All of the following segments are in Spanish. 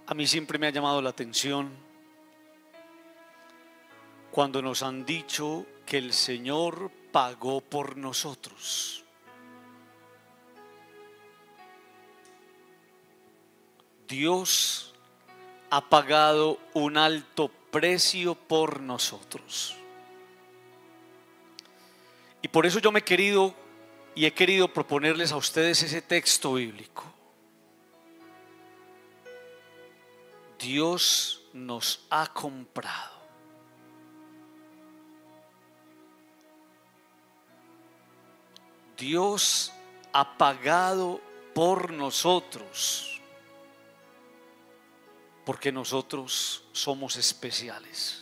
A mí siempre me ha llamado la atención cuando nos han dicho que el Señor pagó por nosotros. Dios ha pagado un alto precio por nosotros. Y por eso yo he querido proponerles a ustedes ese texto bíblico. Dios nos ha comprado. Dios ha pagado por nosotros, porque nosotros somos especiales.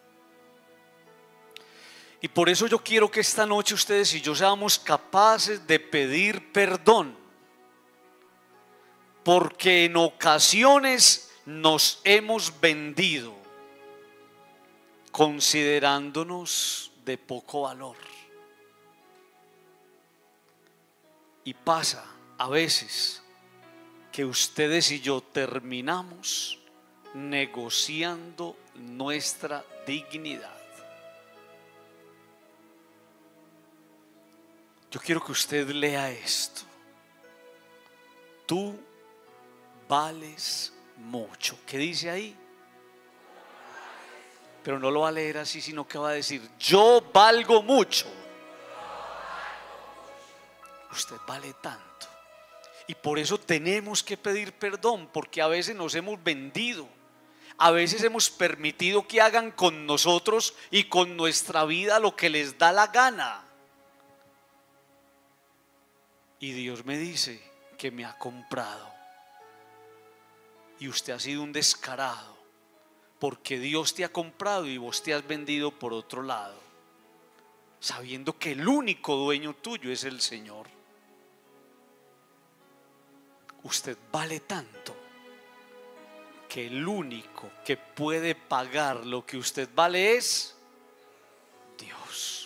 Y por eso yo quiero que esta noche ustedes y yo seamos capaces de pedir perdón, porque en ocasiones nos hemos vendido considerándonos de poco valor. Y pasa a veces que ustedes y yo terminamos negociando nuestra dignidad. Yo quiero que usted lea esto. Tú vales mucho. ¿Qué dice ahí? Pero no lo va a leer así, sino que va a decir: yo valgo mucho. Usted vale tanto. Y por eso tenemos que pedir perdón, porque a veces nos hemos vendido. A veces hemos permitido que hagan con nosotros y con nuestra vida lo que les da la gana. Y Dios me dice que me ha comprado. Y usted ha sido un descarado, porque Dios te ha comprado y vos te has vendido por otro lado, sabiendo que el único dueño tuyo es el Señor. Usted vale tanto que el único que puede pagar lo que usted vale es Dios.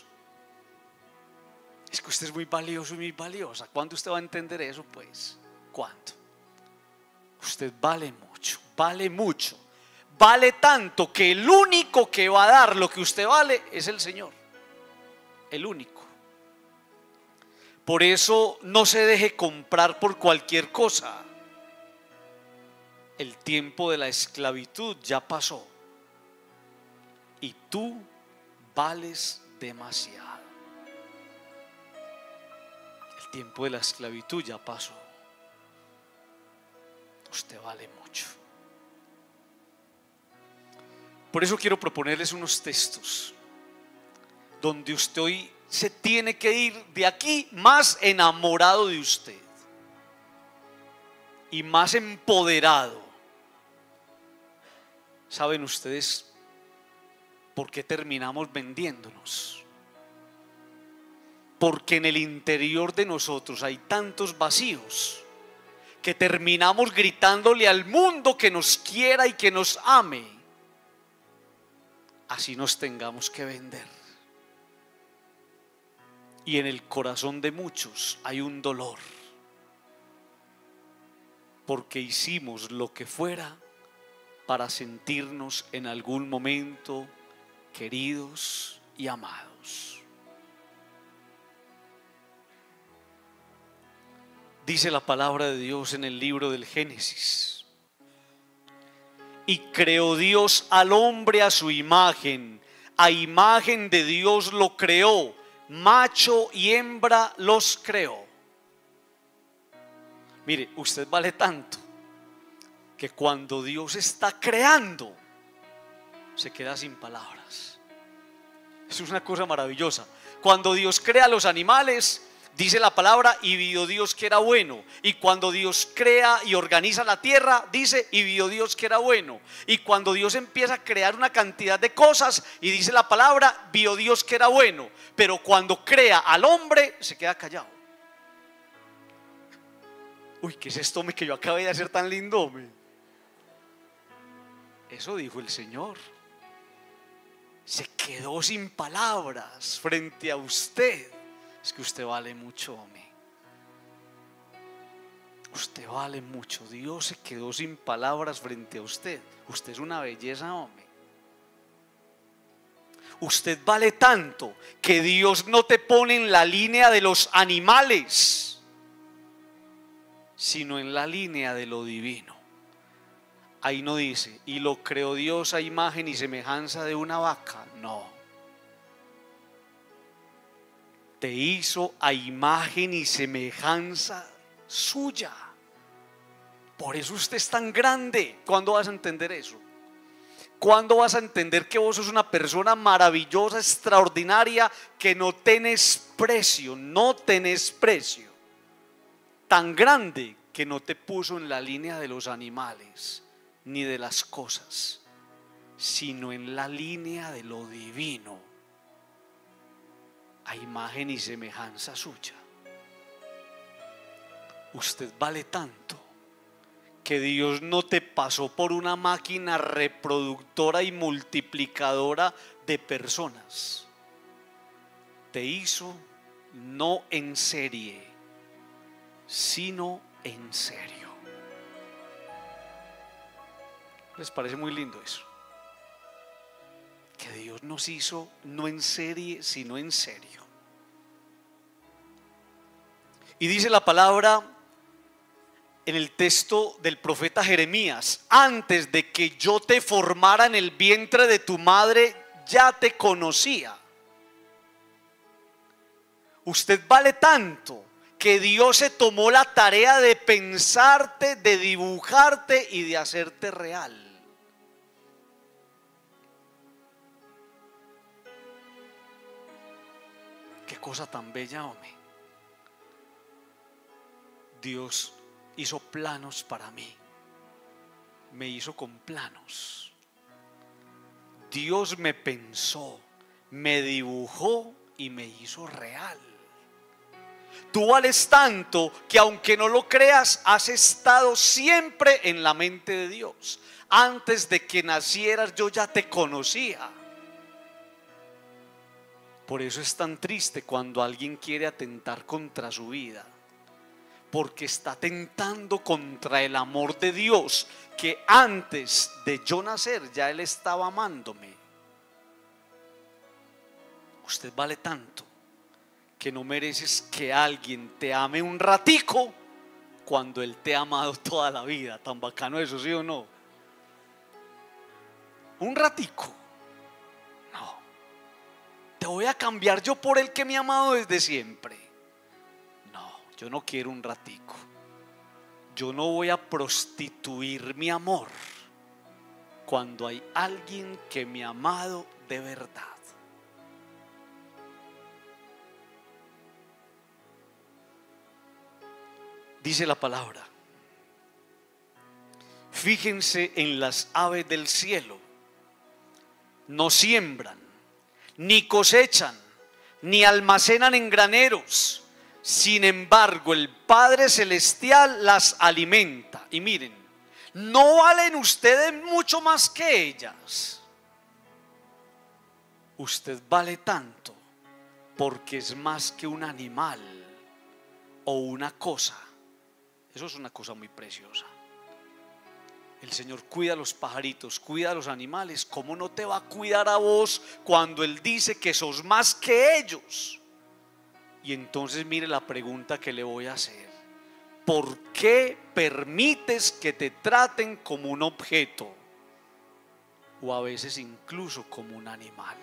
Es que usted es muy valioso y muy valiosa. ¿Cuándo usted va a entender eso, pues? ¿Cuándo? Usted vale mucho, vale mucho. Vale tanto que el único que va a dar lo que usted vale es el Señor. El único. Por eso no se deje comprar por cualquier cosa. El tiempo de la esclavitud ya pasó. Y tú vales demasiado. El tiempo de la esclavitud ya pasó. Usted vale mucho. Por eso quiero proponerles unos textos donde usted hoy se tiene que ir de aquí más enamorado de usted y más empoderado. ¿Saben ustedes por qué terminamos vendiéndonos? Porque en el interior de nosotros hay tantos vacíos que terminamos gritándole al mundo que nos quiera y que nos ame, así nos tengamos que vender. Y en el corazón de muchos hay un dolor, porque hicimos lo que fuera para sentirnos en algún momento queridos y amados. Dice la palabra de Dios en el libro del Génesis: y creó Dios al hombre a su imagen, a imagen de Dios lo creó, macho y hembra los creó. Mire, usted vale tanto que cuando Dios está creando se queda sin palabras. Eso es una cosa maravillosa. Cuando Dios crea los animales, dice la palabra: y vio Dios que era bueno. Y cuando Dios crea y organiza la tierra, dice: y vio Dios que era bueno. Y cuando Dios empieza a crear una cantidad de cosas, y dice la palabra: vio Dios que era bueno. Pero cuando crea al hombre, se queda callado. Uy, ¿qué es esto que yo acabé de hacer tan lindo? Eso dijo el Señor. Se quedó sin palabras frente a usted. Es que usted vale mucho, hombre. Usted vale mucho. Dios se quedó sin palabras frente a usted. Usted es una belleza, hombre. Usted vale tanto que Dios no te pone en la línea de los animales, sino en la línea de lo divino. Ahí no dice, y lo creó Dios a imagen y semejanza de una vaca. No. Te hizo a imagen y semejanza suya. Por eso usted es tan grande. ¿Cuándo vas a entender eso? ¿Cuándo vas a entender que vos sos una persona maravillosa, extraordinaria, que no tenés precio? No tenés precio. Tan grande que no te puso en la línea de los animales ni de las cosas, sino en la línea de lo divino, a imagen y semejanza suya. Usted vale tanto que Dios no te pasó por una máquina reproductora y multiplicadora de personas. Te hizo no en serie, sino en serio. ¿Les parece muy lindo eso? Que Dios nos hizo no en serie, sino en serio. Y dice la palabra en el texto del profeta Jeremías: antes de que yo te formara en el vientre de tu madre, ya te conocía. Usted vale tanto que Dios se tomó la tarea de pensarte, de dibujarte y de hacerte real. Qué cosa tan bella, hombre. Dios hizo planos para mí. Me hizo con planos. Dios me pensó, me dibujó y me hizo real. Tú vales tanto que, aunque no lo creas, has estado siempre en la mente de Dios. Antes de que nacieras yo ya te conocía. Por eso es tan triste cuando alguien quiere atentar contra su vida, porque está atentando contra el amor de Dios, que antes de yo nacer ya Él estaba amándome. Usted vale tanto que no mereces que alguien te ame un ratico cuando Él te ha amado toda la vida. Tan bacano eso, ¿sí o no? Un ratico. No. Te voy a cambiar yo por el que me ha amado desde siempre. No, yo no quiero un ratico. Yo no voy a prostituir mi amor cuando hay alguien que me ha amado de verdad. Dice la palabra: fíjense en las aves del cielo, no siembran, ni cosechan, ni almacenan en graneros, sin embargo el Padre Celestial las alimenta. Y miren, ¿no valen ustedes mucho más que ellas? Usted vale tanto porque es más que un animal o una cosa. Eso es una cosa muy preciosa. El Señor cuida a los pajaritos, cuida a los animales. ¿Cómo no te va a cuidar a vos cuando Él dice que sos más que ellos? Y entonces mire la pregunta que le voy a hacer: ¿por qué permites que te traten como un objeto? O a veces incluso como un animal.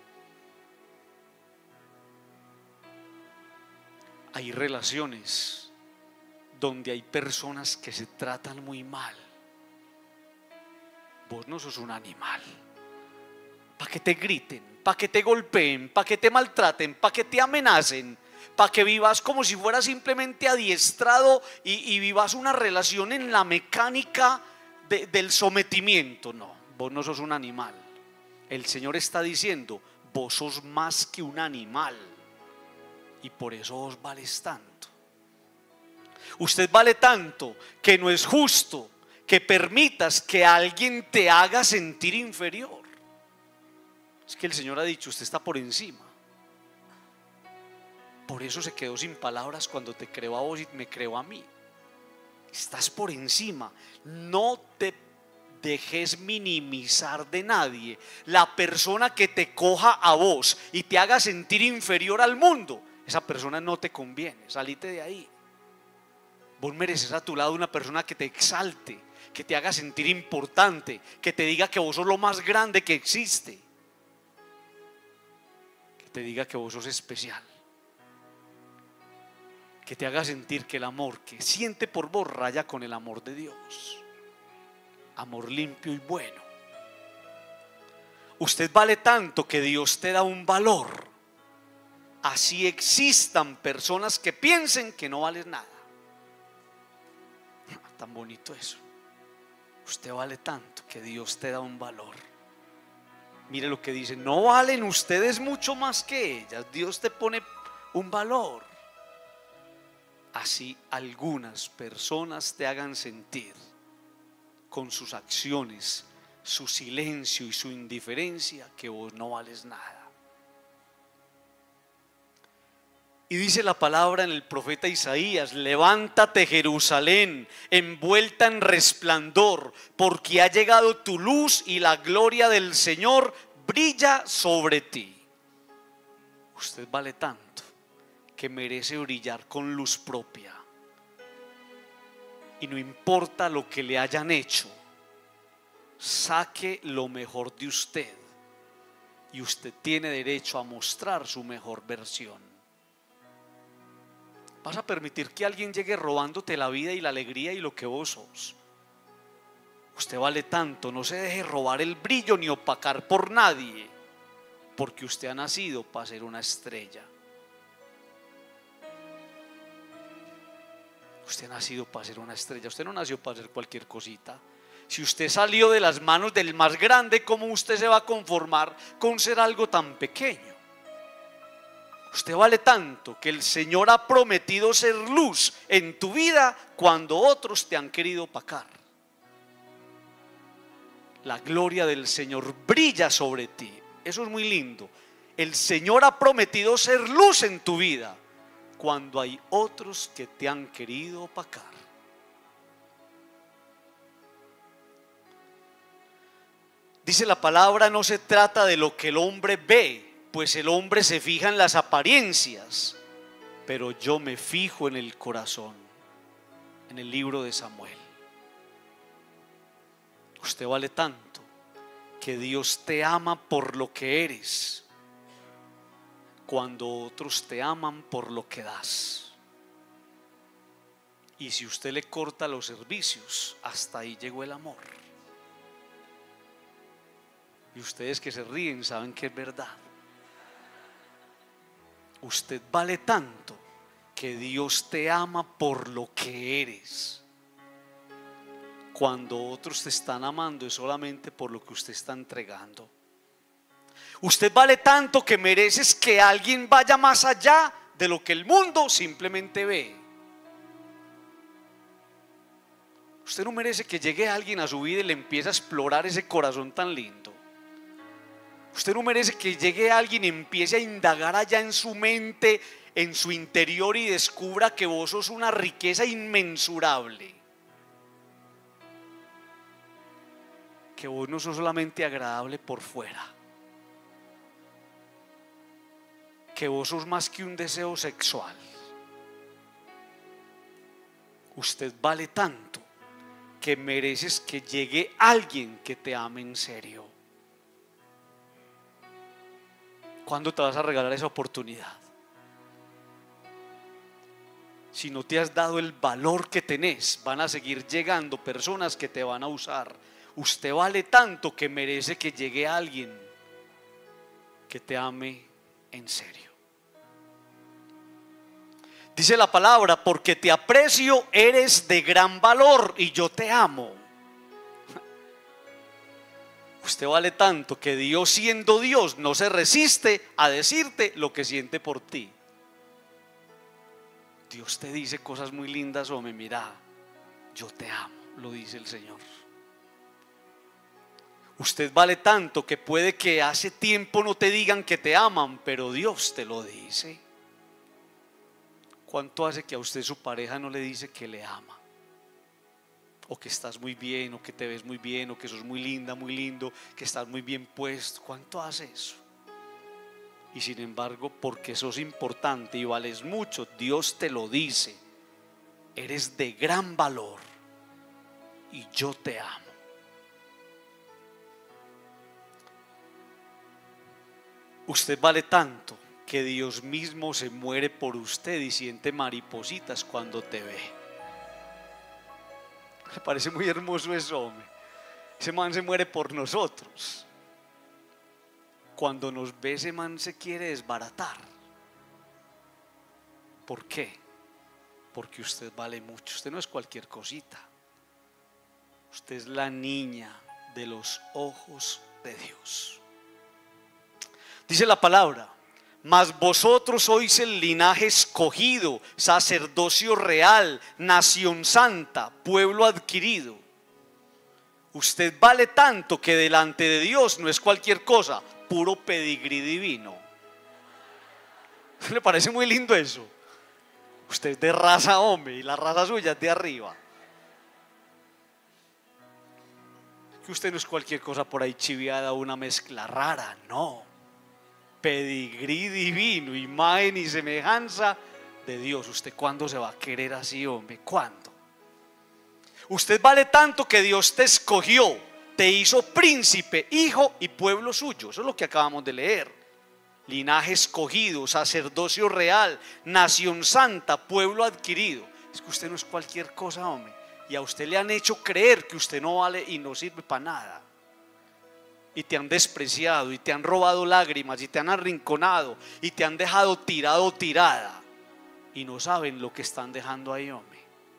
Hay relaciones donde hay personas que se tratan muy mal. Vos no sos un animal. Para que te griten, para que te golpeen, para que te maltraten, para que te amenacen, para que vivas como si fueras simplemente adiestrado y vivas una relación en la mecánica del sometimiento. No, vos no sos un animal. El Señor está diciendo: vos sos más que un animal, y por eso vos vales tanto. Usted vale tanto que no es justo que permitas que alguien te haga sentir inferior. Es que el Señor ha dicho: usted está por encima. Por eso se quedó sin palabras cuando te creó a vos y me creó a mí. Estás por encima. No te dejes minimizar de nadie. La persona que te coja a vos y te haga sentir inferior al mundo, esa persona no te conviene. Salite de ahí. Vos mereces a tu lado una persona que te exalte, que te haga sentir importante, que te diga que vos sos lo más grande que existe, que te diga que vos sos especial, que te haga sentir que el amor que siente por vos raya con el amor de Dios. Amor limpio y bueno. Usted vale tanto que Dios te da un valor. Así existan personas que piensen que no vales nada. Tan bonito eso. Usted vale tanto que Dios te da un valor. Mire lo que dice: no valen ustedes mucho más que ellas. Dios te pone un valor. Así algunas personas te hagan sentir con sus acciones, su silencio y su indiferencia que vos no vales nada. Y dice la palabra en el profeta Isaías: levántate, Jerusalén, envuelta en resplandor, porque ha llegado tu luz y la gloria del Señor brilla sobre ti. Usted vale tanto que merece brillar con luz propia. Y no importa lo que le hayan hecho, saque lo mejor de usted. Y usted tiene derecho a mostrar su mejor versión. ¿Vas a permitir que alguien llegue robándote la vida y la alegría y lo que vos sos? Usted vale tanto, no se deje robar el brillo ni opacar por nadie, porque usted ha nacido para ser una estrella. Usted ha nacido para ser una estrella. Usted no nació para ser cualquier cosita. Si usted salió de las manos del más grande, ¿cómo usted se va a conformar con ser algo tan pequeño? Usted vale tanto que el Señor ha prometido ser luz en tu vida cuando otros te han querido opacar. La gloria del Señor brilla sobre ti. Eso es muy lindo. El Señor ha prometido ser luz en tu vida cuando hay otros que te han querido opacar. Dice la palabra: no se trata de lo que el hombre ve, pues el hombre se fija en las apariencias, pero yo me fijo en el corazón. En el libro de Samuel. Usted vale tanto que Dios te ama por lo que eres, cuando otros te aman por lo que das. Y si usted le corta los servicios, hasta ahí llegó el amor. Y ustedes que se ríen saben que es verdad. Usted vale tanto que Dios te ama por lo que eres. Cuando otros te están amando es solamente por lo que usted está entregando. Usted vale tanto que mereces que alguien vaya más allá de lo que el mundo simplemente ve. Usted no merece que llegue alguien a su vida y le empiece a explorar ese corazón tan lindo. Usted no merece que llegue alguien y empiece a indagar allá en su mente, en su interior, y descubra que vos sos una riqueza inmensurable. Que vos no sos solamente agradable por fuera. Que vos sos más que un deseo sexual. Usted vale tanto que mereces que llegue alguien que te ame en serio. ¿Cuándo te vas a regalar esa oportunidad? Si no te has dado el valor que tenés, van a seguir llegando personas que te van a usar. Usted vale tanto que merece que llegue alguien que te ame en serio. Dice la palabra: porque te aprecio, eres de gran valor y yo te amo. Usted vale tanto que Dios, siendo Dios, no se resiste a decirte lo que siente por ti. Dios te dice cosas muy lindas: hombre, mira, yo te amo, lo dice el Señor. Usted vale tanto que puede que hace tiempo no te digan que te aman, pero Dios te lo dice. ¿Cuánto hace que a usted su pareja no le dice que le ama? o que estás muy bien, o que te ves muy bien, o que sos muy linda, muy lindo, que estás muy bien puesto. ¿Cuánto hace eso? Y sin embargo, porque sos importante y vales mucho, Dios te lo dice: eres de gran valor y yo te amo. Usted vale tanto que Dios mismo se muere por usted y siente maripositas cuando te ve. Me parece muy hermoso eso, hombre. Ese man se muere por nosotros. Cuando nos ve, ese man se quiere desbaratar. ¿Por qué? Porque usted vale mucho. Usted no es cualquier cosita. Usted es la niña de los ojos de Dios. Dice la palabra: mas vosotros sois el linaje escogido, sacerdocio real, nación santa, pueblo adquirido. Usted vale tanto que delante de Dios no es cualquier cosa, puro pedigrí divino. ¿Le parece muy lindo eso? Usted es de raza, hombre, y la raza suya es de arriba. Que usted no es cualquier cosa por ahí chiviada, una mezcla rara, no. Pedigrí divino, imagen y semejanza de Dios. ¿Usted cuándo se va a querer así, hombre? ¿Cuándo? Usted vale tanto que Dios te escogió, te hizo príncipe, hijo y pueblo suyo. Eso es lo que acabamos de leer. Linaje escogido, sacerdocio real, nación santa, pueblo adquirido. Es que usted no es cualquier cosa, hombre. Y a usted le han hecho creer que usted no vale y no sirve para nada. Y te han despreciado, y te han robado lágrimas, y te han arrinconado, y te han dejado tirado o tirada. Y no saben lo que están dejando ahí, hombre.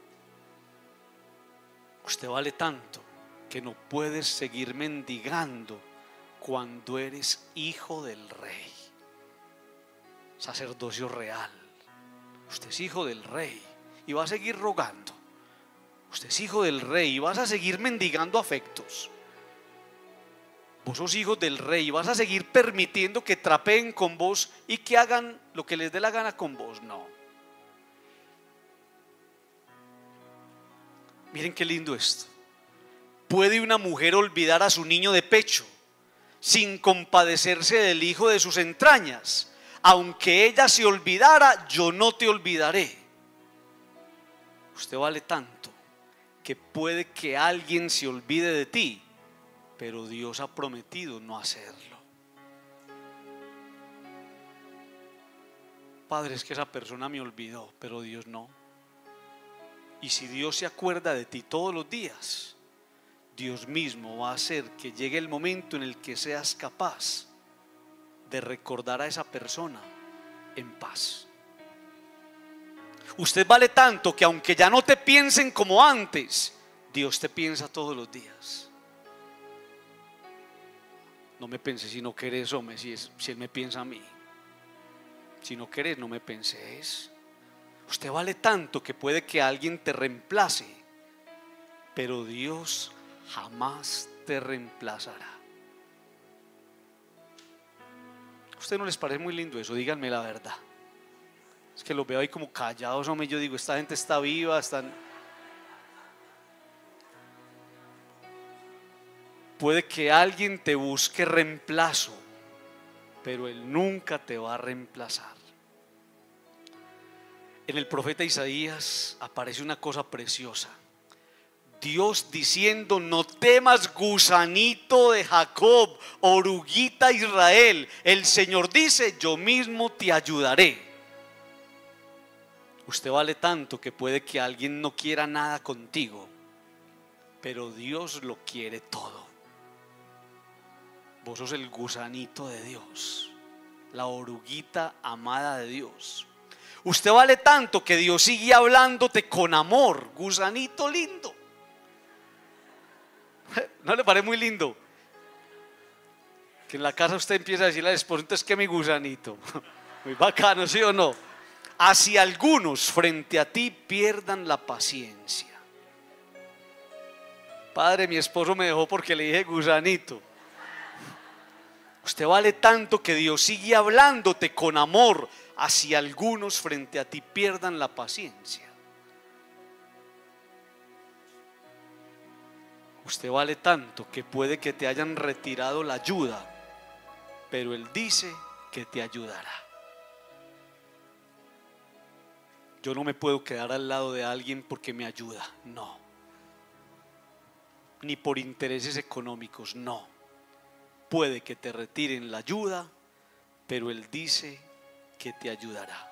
Usted vale tanto que no puedes seguir mendigando cuando eres hijo del rey. Sacerdocio real. Usted es hijo del rey y va a seguir rogando. Usted es hijo del rey y vas a seguir mendigando afectos. Vos sos hijos del rey y vas a seguir permitiendo que trapeen con vos y que hagan lo que les dé la gana con vos. No. Miren qué lindo esto. ¿Puede una mujer olvidar a su niño de pecho sin compadecerse del hijo de sus entrañas? Aunque ella se olvidara, yo no te olvidaré. Usted vale tanto que puede que alguien se olvide de ti, pero Dios ha prometido no hacerlo. Padre, es que esa persona me olvidó, pero Dios no. Y si Dios se acuerda de ti todos los días, Dios mismo va a hacer que llegue el momento en el que seas capaz de recordar a esa persona en paz. Usted vale tanto que aunque ya no te piensen como antes, Dios te piensa todos los días. No me pensé si no querés, hombre, si Él me piensa a mí. Si no querés, no me penses. Usted vale tanto que puede que alguien te reemplace, pero Dios jamás te reemplazará. ¿A usted no les parece muy lindo eso? Díganme la verdad. Es que los veo ahí como callados, hombre. Yo digo, esta gente está viva, están... Puede que alguien te busque reemplazo, pero Él nunca te va a reemplazar. En el profeta Isaías aparece una cosa preciosa. Dios diciendo: no temas, gusanito de Jacob, oruguita Israel. El Señor dice: yo mismo te ayudaré. Usted vale tanto que puede que alguien no quiera nada contigo, pero Dios lo quiere todo. Vos sos el gusanito de Dios, la oruguita amada de Dios. Usted vale tanto que Dios sigue hablándote con amor, gusanito lindo. ¿No le parece muy lindo? Que en la casa usted empieza a decirle al esposo: entonces, ¿qué mi gusanito? Muy bacano, ¿sí o no? Así algunos frente a ti pierdan la paciencia. Padre, mi esposo me dejó porque le dije gusanito. Usted vale tanto que Dios sigue hablándote con amor. Así algunos frente a ti pierdan la paciencia. Usted vale tanto que puede que te hayan retirado la ayuda, pero Él dice que te ayudará. Yo no me puedo quedar al lado de alguien porque me ayuda, no. Ni por intereses económicos, no. Puede que te retiren la ayuda, pero Él dice que te ayudará.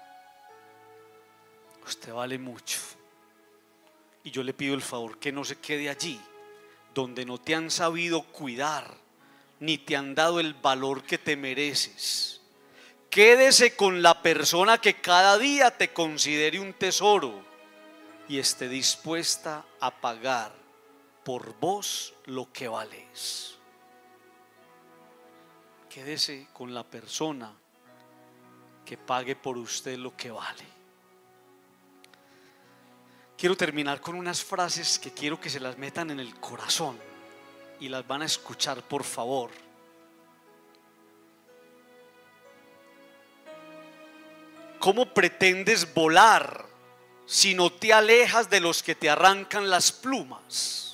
Usted vale mucho. Y yo le pido el favor que no se quede allí, donde no te han sabido cuidar, ni te han dado el valor que te mereces. Quédese con la persona que cada día te considere un tesoro y esté dispuesta a pagar por vos lo que vales. Quédese con la persona que pague por usted lo que vale. Quiero terminar con unas frases que quiero que se las metan en el corazón y las van a escuchar, por favor. ¿Cómo pretendes volar si no te alejas de los que te arrancan las plumas?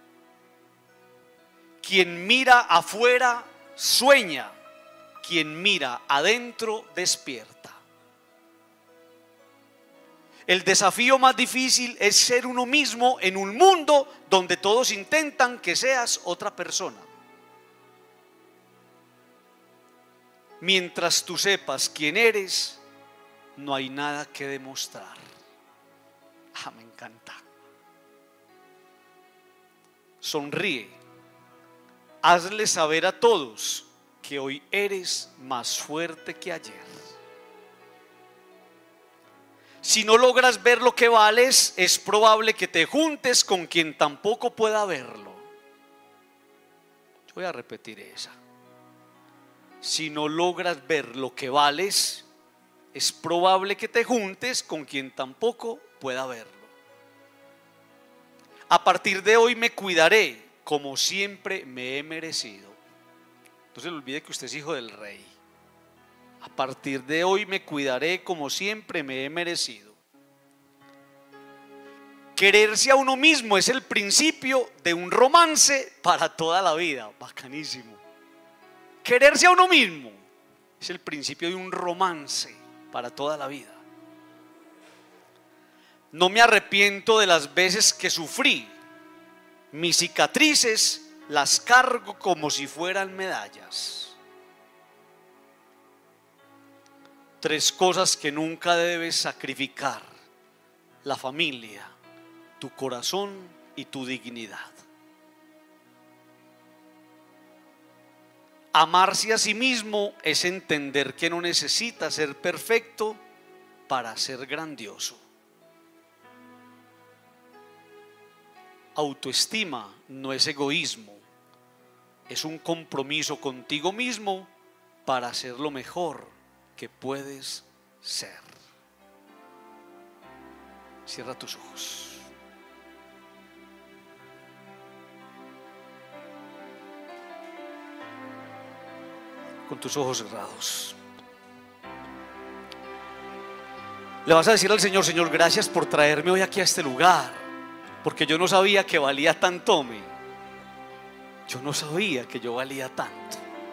Quien mira afuera sueña, quien mira adentro despierta. El desafío más difícil es ser uno mismo en un mundo donde todos intentan que seas otra persona. Mientras tú sepas quién eres, no hay nada que demostrar. Me encanta. Sonríe. Hazle saber a todos que hoy eres más fuerte que ayer. Si no logras ver lo que vales, es probable que te juntes con quien tampoco pueda verlo. Yo voy a repetir esa. Si no logras ver lo que vales, es probable que te juntes con quien tampoco pueda verlo. A partir de hoy me cuidaré como siempre me he merecido. No se le olvide que usted es hijo del rey. A partir de hoy me cuidaré como siempre me he merecido. Quererse a uno mismo es el principio de un romance para toda la vida. Bacanísimo. Quererse a uno mismo es el principio de un romance para toda la vida. No me arrepiento de las veces que sufrí. Mis cicatrices las cargo como si fueran medallas. 3 cosas que nunca debes sacrificar: la familia, tu corazón y tu dignidad. Amarse a sí mismo es entender que no necesita ser perfecto para ser grandioso. Autoestima no es egoísmo, es un compromiso contigo mismo para ser lo mejor que puedes ser. Cierra tus ojos. Con tus ojos cerrados. Le vas a decir al Señor: Señor, gracias por traerme hoy aquí a este lugar, porque yo no sabía que valía tanto. Yo no sabía que yo valía tanto.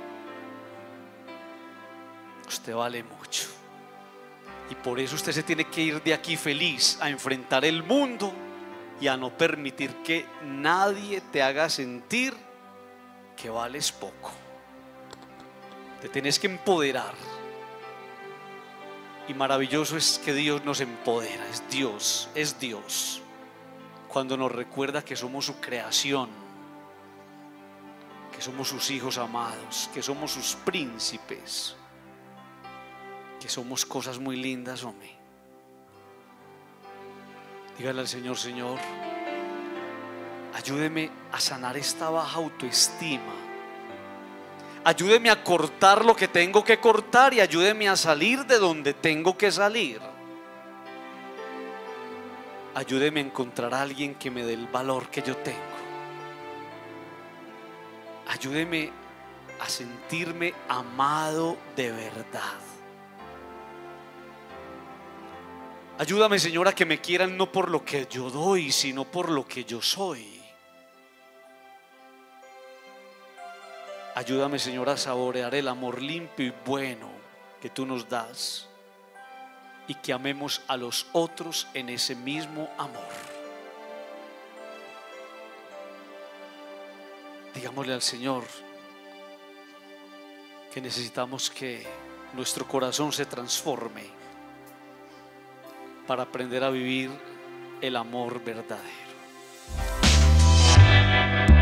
Usted vale mucho. Y por eso usted se tiene que ir de aquí feliz a enfrentar el mundo y a no permitir que nadie te haga sentir que vales poco. Te tienes que empoderar. Y maravilloso es que Dios nos empodera. Es Dios cuando nos recuerda que somos su creación, que somos sus hijos amados, que somos sus príncipes, que somos cosas muy lindas, hombre. Dígale al Señor: Señor, ayúdeme a sanar esta baja autoestima. Ayúdeme a cortar lo que tengo que cortar y ayúdeme a salir de donde tengo que salir. Ayúdeme a encontrar a alguien que me dé el valor que yo tengo. Ayúdeme a sentirme amado de verdad. Ayúdame, Señor, a que me quieran no por lo que yo doy, sino por lo que yo soy. Ayúdame, Señor, a saborear el amor limpio y bueno que tú nos das, y que amemos a los otros en ese mismo amor. Digámosle al Señor que necesitamos que nuestro corazón se transforme para aprender a vivir el amor verdadero.